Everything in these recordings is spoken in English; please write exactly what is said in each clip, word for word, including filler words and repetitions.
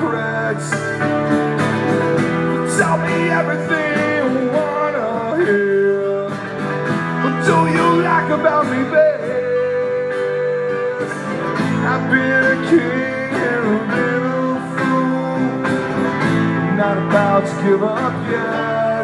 regrets. Tell me everything you wanna hear. What do you like about me best? I've been a king and a little fool. I'm not about to give up yet.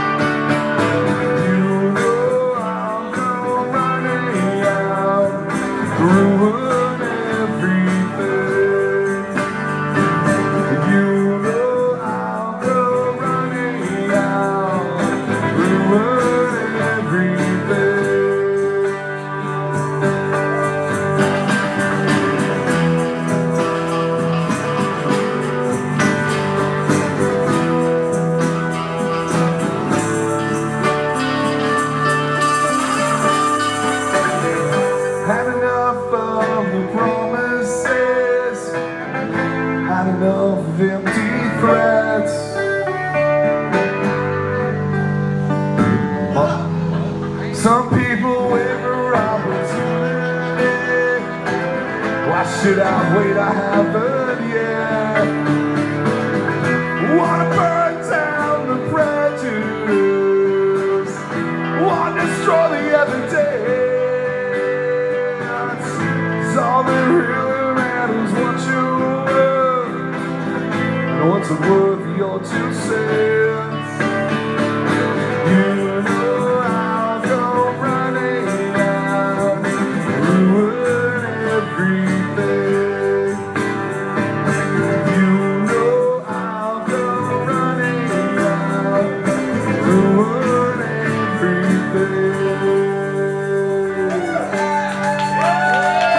You know I'll go running out, ruin everything. You know I'll go running out, ruin everything. Had enough of the promises, had enough of empty threats. Some people wait for opportunity. Why should I wait? I haven't yet. Wanna burn down the prejudice, wanna destroy the evidence. All that really matters what you love and what's worth your two cents.